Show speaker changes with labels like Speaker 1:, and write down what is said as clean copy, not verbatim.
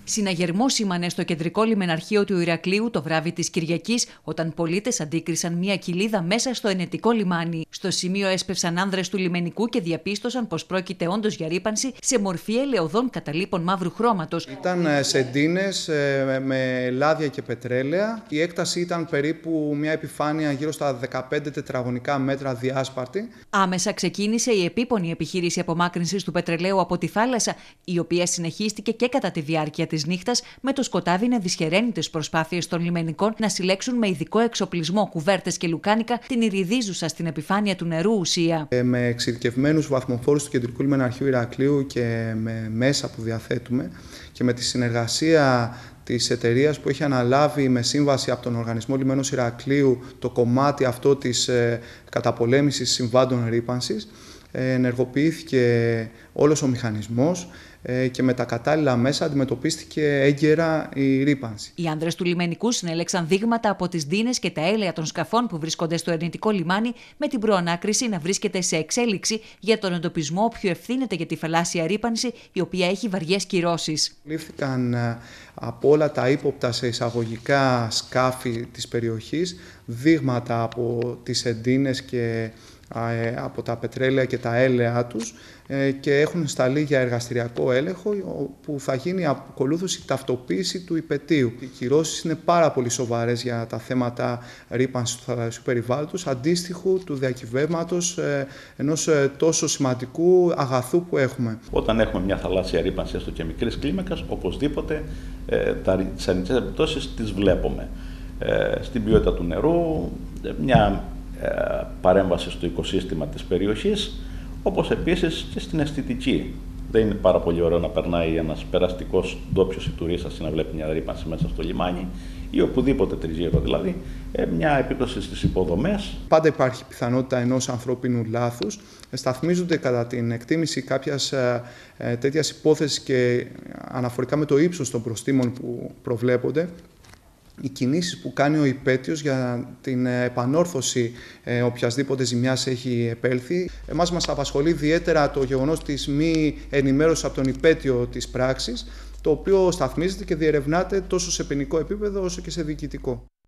Speaker 1: Συναγερμό σήμανε στο κεντρικό λιμεναρχείο του Ηρακλείου το βράδυ της Κυριακής, όταν πολίτες αντίκρισαν μια κοιλίδα μέσα στο ενετικό λιμάνι. Στο σημείο έσπευσαν άνδρες του λιμενικού και διαπίστωσαν πως πρόκειται όντως για ρύπανση σε μορφή ελαιοδών καταλήπων μαύρου χρώματος.
Speaker 2: Ήταν σεντίνες με λάδια και πετρέλαια. Η έκταση ήταν περίπου μια επιφάνεια γύρω στα 15 τετραγωνικά μέτρα διάσπαρτη.
Speaker 1: Άμεσα ξεκίνησε η επίπονη επιχείρηση απομάκρυνσης του πετρελαίου από τη θάλασσα, η οποία συνεχίστηκε και κατά τη διάρκεια της νύχτας, με το σκοτάδι να δυσχεραίνει τις προσπάθειες των λιμενικών να συλλέξουν με ειδικό εξοπλισμό, κουβέρτες και λουκάνικα την ηριδίζουσα στην επιφάνεια του νερού ουσία.
Speaker 2: Με εξειδικευμένους βαθμοφόρους του Κεντρικού Λιμεναρχείου Ηρακλείου και με μέσα που διαθέτουμε και με τη συνεργασία της εταιρείας που έχει αναλάβει με σύμβαση από τον Οργανισμό Λιμένος Ηρακλείου το κομμάτι αυτό της καταπολέμησης συμβάντων ρύπανσης, ενεργοποιήθηκε όλος ο μηχανισμός και με τα κατάλληλα μέσα αντιμετωπίστηκε έγκαιρα η ρύπανση.
Speaker 1: Οι άνδρες του λιμενικού συνέλεξαν δείγματα από τις ντύνες και τα έλαια των σκαφών που βρίσκονται στο ερνητικό λιμάνι, με την προανάκριση να βρίσκεται σε εξέλιξη για τον εντοπισμό όποιου ευθύνεται για τη θαλάσσια ρύπανση, η οποία έχει βαριές κυρώσεις.
Speaker 2: Λήφθηκαν από όλα τα ύποπτα σε εισαγωγικά σκάφη της περιοχής δείγματα από τις εντύνες και από τα πετρέλαια και τα έλαια τους και έχουν σταλεί για εργαστηριακό έλεγχο, που θα γίνει ακολούθως η ταυτοποίηση του υπαιτίου. Οι κυρώσεις είναι πάρα πολύ σοβαρές για τα θέματα ρύπανσης του θαλασσιού περιβάλλοντος, αντίστοιχου του διακυβεύματος ενός τόσο σημαντικού αγαθού που έχουμε.
Speaker 3: Όταν έχουμε μια θαλάσσια ρύπανση, έστω και μικρής κλίμακας, οπωσδήποτε τις αρνητικές επιπτώσεις τις βλέπουμε. Στην ποιότητα του νερού, μια παρέμβαση στο οικοσύστημα της περιοχής, όπως επίσης και στην αισθητική. Δεν είναι πάρα πολύ ωραίο να περνάει ένας περαστικός ντόπιος ή τουρίστας να βλέπει μια ρύπανση μέσα στο λιμάνι ή οπουδήποτε τριγύρω, δηλαδή μια επίπτωση στις υποδομές.
Speaker 2: Πάντα υπάρχει πιθανότητα ενός ανθρώπινου λάθους. Σταθμίζονται κατά την εκτίμηση κάποιας τέτοιας υπόθεσης και αναφορικά με το ύψος των προστίμων που προβλέπονται, οι κινήσεις που κάνει ο υπαίτιος για την επανόρθωση οποιασδήποτε ζημιάς έχει επέλθει. Εμάς μας απασχολεί ιδιαίτερα το γεγονός της μη ενημέρωσης από τον υπαίτιο της πράξης, το οποίο σταθμίζεται και διερευνάται τόσο σε ποινικό επίπεδο όσο και σε διοικητικό.